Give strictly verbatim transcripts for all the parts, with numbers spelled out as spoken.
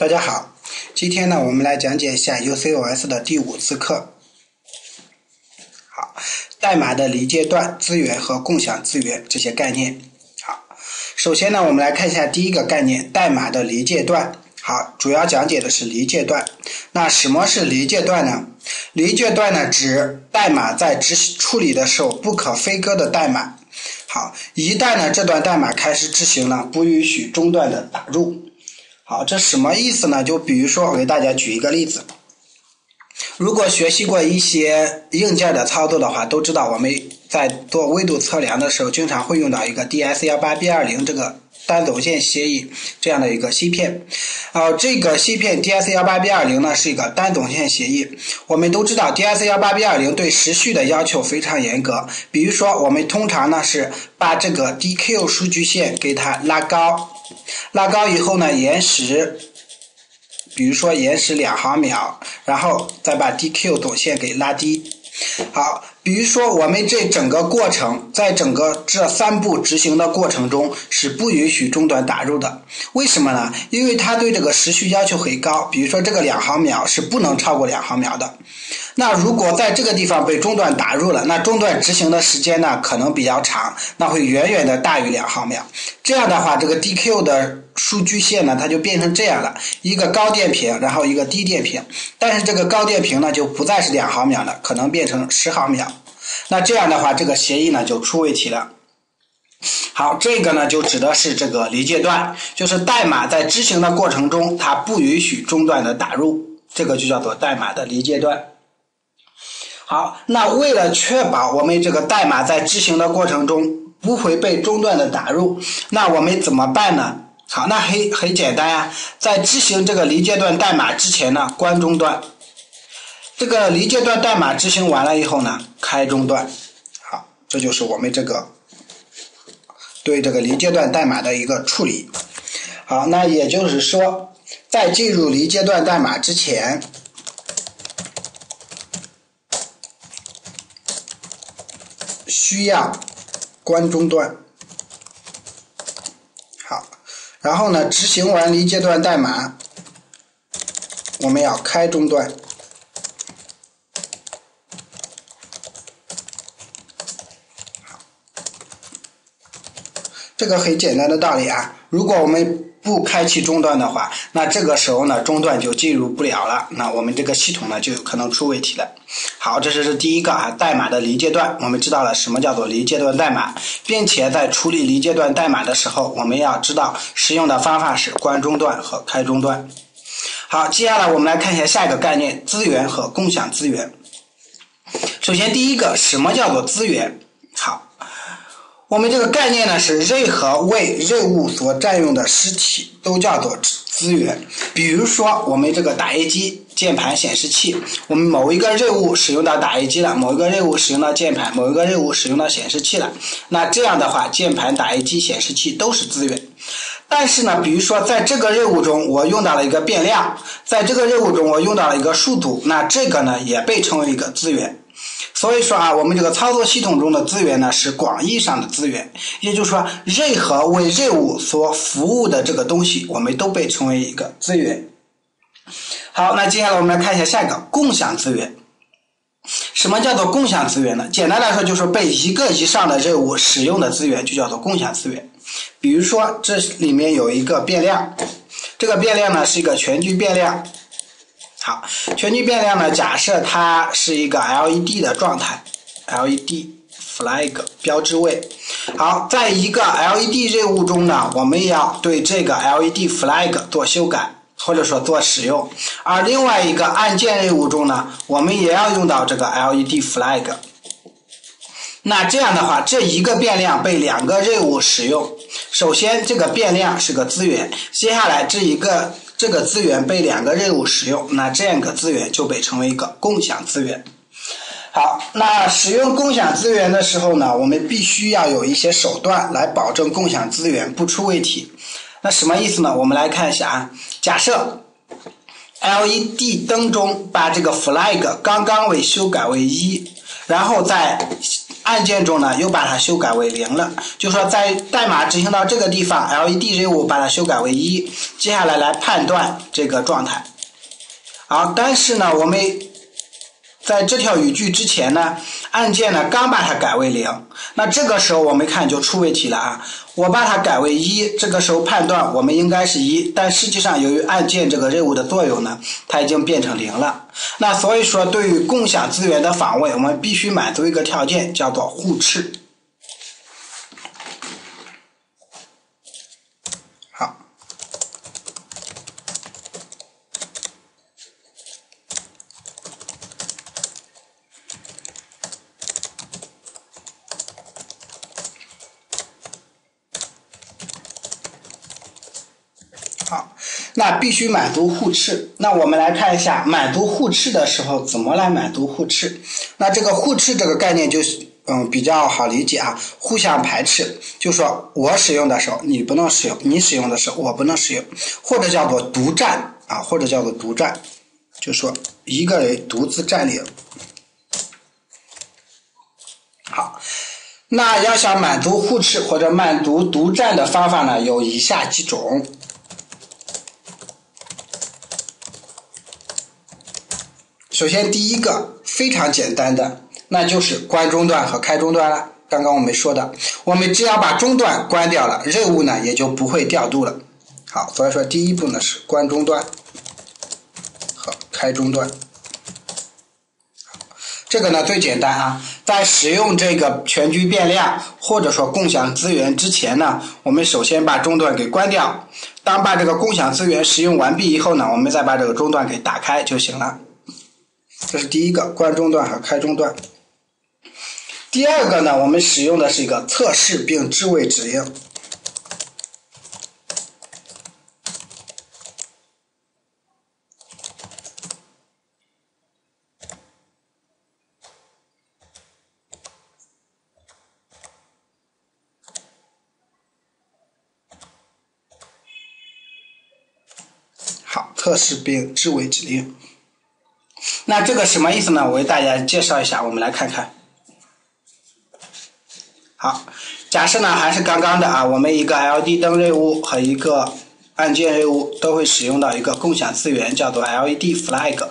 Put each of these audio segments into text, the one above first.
大家好，今天呢，我们来讲解一下 U C O S 的第五次课。好，代码的离阶段、资源和共享资源这些概念。好，首先呢，我们来看一下第一个概念，代码的离阶段。好，主要讲解的是离阶段。那什么是离阶段呢？离阶段呢，指代码在执行处理的时候不可分割的代码。好，一旦呢这段代码开始执行了，不允许中断的打入。好，这什么意思呢？就比如说，我给大家举一个例子。如果学习过一些硬件的操作的话，都知道我们在做微度测量的时候，经常会用到一个 D S 一八 B 二零 这个单总线协议这样的一个芯片。呃，这个芯片 D S 一八 B 二零 呢是一个单总线协议。我们都知道 D S 一八 B 二零 对时序的要求非常严格。比如说，我们通常呢是把这个 D Q 数据线给它拉高。拉高以后呢，延时，比如说延时两毫秒，然后再把 D Q 总线给拉低。好，比如说我们这整个过程，在整个这三步执行的过程中是不允许中断打入的。为什么呢？因为它对这个时序要求很高，比如说这个两毫秒是不能超过两毫秒的。那如果在这个地方被中断打入了，那中断执行的时间呢可能比较长，那会远远的大于两毫秒。这样的话，这个 D Q 的数据线呢，它就变成这样了，一个高电平，然后一个低电平，但是这个高电平呢就不再是两毫秒了，可能变成十毫秒。那这样的话，这个协议呢就出问题了。好，这个呢就指的是这个离阶段，就是代码在执行的过程中，它不允许中断的打入，这个就叫做代码的离阶段。好，那为了确保我们这个代码在执行的过程中不会被中断的打入，那我们怎么办呢？好，那很很简单呀，在执行这个离阶段代码之前呢，关中断。这个离阶段代码执行完了以后呢，开中断。好，这就是我们这个对这个离阶段代码的一个处理。好，那也就是说，在进入离阶段代码之前，需要关中断。好，然后呢，执行完离阶段代码，我们要开中断。这个很简单的道理啊，如果我们不开启中断的话，那这个时候呢，中断就进入不了了，那我们这个系统呢就有可能出问题了。好，这是第一个啊，代码的离阶段，我们知道了什么叫做离阶段代码，并且在处理离阶段代码的时候，我们要知道使用的方法是关中断和开中断。好，接下来我们来看一下下一个概念，资源和共享资源。首先第一个，什么叫做资源？好，我们这个概念呢是任何为任务所占用的实体都叫做资源。比如说我们这个打印机、键盘、显示器，我们某一个任务使用到打印机了，某一个任务使用到键盘，某一个任务使用到显示器了，那这样的话，键盘、打印机、显示器都是资源。但是呢，比如说在这个任务中我用到了一个变量，在这个任务中我用到了一个数组，那这个呢也被称为一个资源。所以说啊，我们这个操作系统中的资源呢是广义上的资源，也就是说任何为任务所服务的这个东西，我们都被称为一个资源。好，那接下来我们来看一下下一个共享资源。什么叫做共享资源呢？简单来说就是被一个以上的任务使用的资源就叫做共享资源。比如说这里面有一个变量，这个变量呢是一个全局变量。好，全局变量呢，假设它是一个 L E D 的状态 ，L E D flag 标志位。好，在一个 L E D 任务中呢，我们要对这个 L E D flag 做修改，或者说做使用。而另外一个按键任务中呢，我们也要用到这个 L E D flag。那这样的话，这一个变量被两个任务使用。首先，这个变量是个资源，接下来这一个这个资源被两个任务使用，那这样一个资源就被称为一个共享资源。好，那使用共享资源的时候呢，我们必须要有一些手段来保证共享资源不出问题。那什么意思呢？我们来看一下啊，假设 L E D 灯中把这个 flag 刚刚为修改为一，然后在按键中呢又把它修改为零了，就说在代码执行到这个地方 L E D 任务把它修改为一，接下来来判断这个状态。好，但是呢我们在这条语句之前呢，按键呢刚把它改为零，那这个时候我们看就出问题了啊！我把它改为一，这个时候判断我们应该是一，但实际上由于按键这个任务的作用呢，它已经变成零了。那所以说，对于共享资源的访问，我们必须满足一个条件，叫做互斥。好。好，那必须满足互斥。那我们来看一下，满足互斥的时候怎么来满足互斥？那这个互斥这个概念就是嗯比较好理解啊，互相排斥，就说我使用的时候你不能使用，你使用的时候我不能使用，或者叫做独占啊，或者叫做独占，就说一个人独自占领。好。那要想满足互斥或者满足独占的方法呢，有以下几种。首先第一个非常简单的，那就是关中断和开中断了。刚刚我们说的，我们只要把中断关掉了，任务呢也就不会调度了。好，所以说第一步呢是关中断和开中断。这个呢最简单啊，在使用这个全局变量或者说共享资源之前呢，我们首先把中断给关掉。当把这个共享资源使用完毕以后呢，我们再把这个中断给打开就行了。这是第一个，关中断和开中断。第二个呢，我们使用的是一个测试并置位指令。好，测试并置位指令。那这个什么意思呢？我为大家介绍一下，我们来看看。好，假设呢还是刚刚的啊，我们一个 L E D 灯任务和一个按键任务都会使用到一个共享资源，叫做 L E D flag。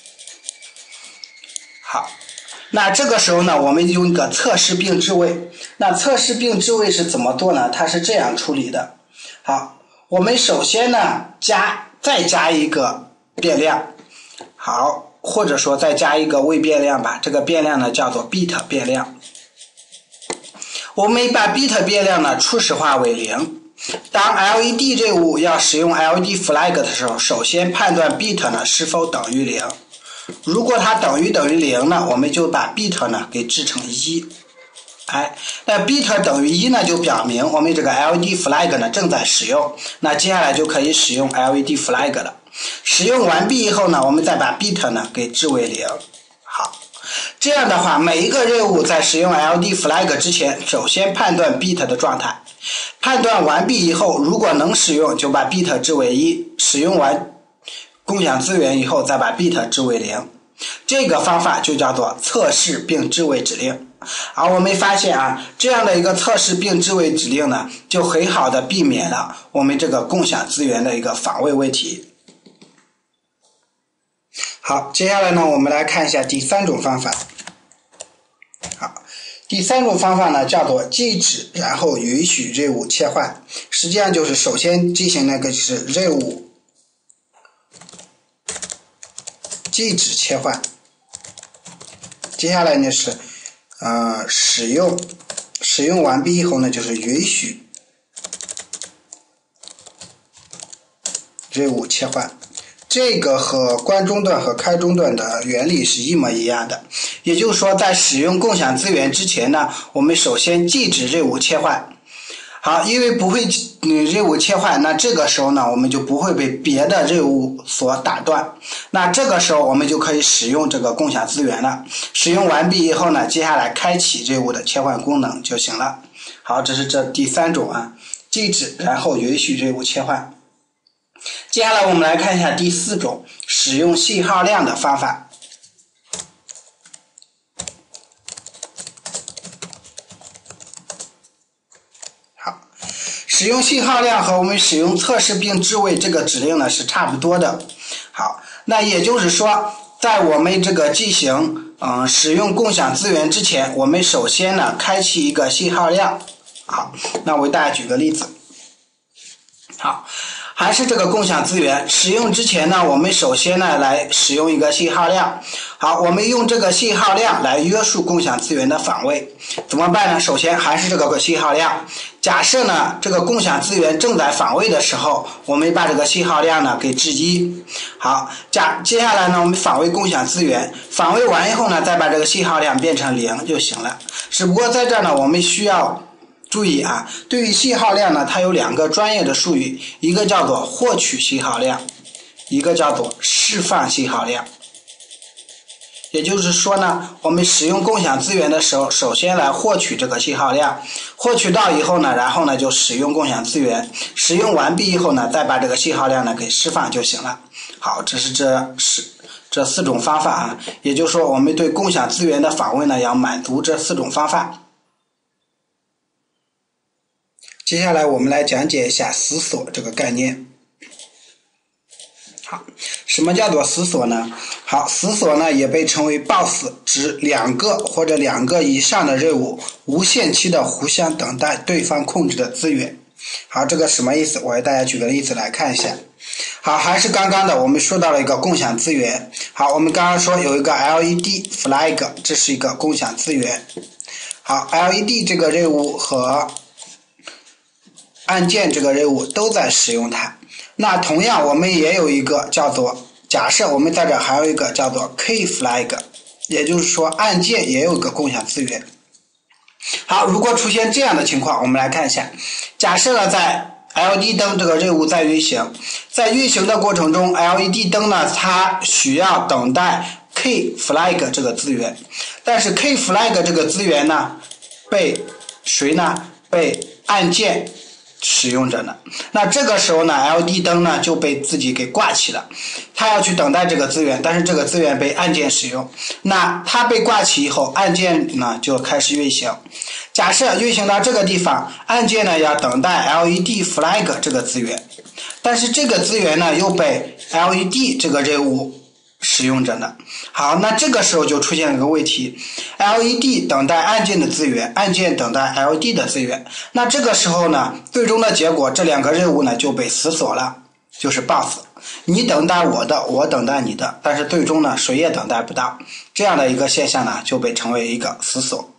好，那这个时候呢，我们用一个测试并置位。那测试并置位是怎么做呢？它是这样处理的。好，我们首先呢加再加一个变量，好。或者说再加一个位变量吧，这个变量呢叫做 bit 变量。我们把 bit 变量呢初始化为零。当 L E D 任务要使用 L E D flag 的时候，首先判断 bit 呢是否等于零。如果它等于等于零呢，我们就把 bit 呢给制成一。哎，那 bit 等于一呢，就表明我们这个 L E D flag 呢正在使用。那接下来就可以使用 L E D flag 了。使用完毕以后呢，我们再把 bit 呢给置为零。好，这样的话，每一个任务在使用 L E D flag 之前，首先判断 bit 的状态。判断完毕以后，如果能使用，就把 bit 置为一。使用完共享资源以后，再把 bit 置为零。这个方法就叫做测试并置位指令。而我们发现啊，这样的一个测试并置位指令呢，就很好的避免了我们这个共享资源的一个访问问题。好，接下来呢，我们来看一下第三种方法。好，第三种方法呢叫做静止，然后允许任务切换。实际上就是首先进行那个是任务静止切换，接下来呢是呃使用使用完毕以后呢就是允许任务切换。这个和关中断和开中断的原理是一模一样的，也就是说在使用共享资源之前呢，我们首先禁止任务切换。好，因为不会嗯任务切换，那这个时候呢，我们就不会被别的任务所打断。那这个时候我们就可以使用这个共享资源了。使用完毕以后呢，接下来开启任务的切换功能就行了。好，这是这第三种啊，禁止然后允许任务切换。接下来我们来看一下第四种使用信号量的方法。 使用信号量和我们使用测试并置位这个指令呢是差不多的。好，那也就是说，在我们这个进行嗯使用共享资源之前，我们首先呢开启一个信号量。好，那我为大家举个例子。好，还是这个共享资源使用之前呢，我们首先呢来使用一个信号量。好，我们用这个信号量来约束共享资源的访位，怎么办呢？首先还是这个信号量。假设呢这个共享资源正在访位的时候，我们把这个信号量呢给置一。好，假接下来呢我们访位共享资源，访位完以后呢再把这个信号量变成零就行了。只不过在这儿呢我们需要注意啊，对于信号量呢，它有两个专业的术语，一个叫做获取信号量，一个叫做释放信号量。也就是说呢，我们使用共享资源的时候，首先来获取这个信号量，获取到以后呢，然后呢就使用共享资源，使用完毕以后呢，再把这个信号量呢给释放就行了。好，这是这是这四种方法啊，也就是说，我们对共享资源的访问呢，要满足这四种方法。接下来我们来讲解一下死锁这个概念。好，什么叫做死锁呢？好，死锁呢也被称为 B O S S， 指两个或者两个以上的任务无限期的互相等待对方控制的资源。好，这个什么意思？我给大家举个例子来看一下。好，还是刚刚的，我们说到了一个共享资源。好，我们刚刚说有一个 L E D flag， 这是一个共享资源。好 ，L E D 这个任务和按键这个任务都在使用它。那同样我们也有一个叫做，假设我们在这还有一个叫做 Key flag， 也就是说按键也有一个共享资源。好，如果出现这样的情况，我们来看一下。假设呢在 L E D 灯这个任务在运行，在运行的过程中 L E D 灯呢它需要等待 Key flag 这个资源，但是 Key flag 这个资源呢被谁呢被按键使用着呢。那这个时候呢 L E D 灯呢就被自己给挂起了，它要去等待这个资源，但是这个资源被按键使用。那它被挂起以后，按键呢就开始运行。假设运行到这个地方，按键呢要等待 L E D flag 这个资源，但是这个资源呢又被 L E D 这个任务使用着呢。好，那这个时候就出现了一个问题， L E D 等待按键的资源，按键等待 L E D 的资源。那这个时候呢，最终的结果这两个任务呢就被死锁了，就是 B O S S。你等待我的，我等待你的，但是最终呢谁也等待不到，这样的一个现象呢就被称为一个死锁。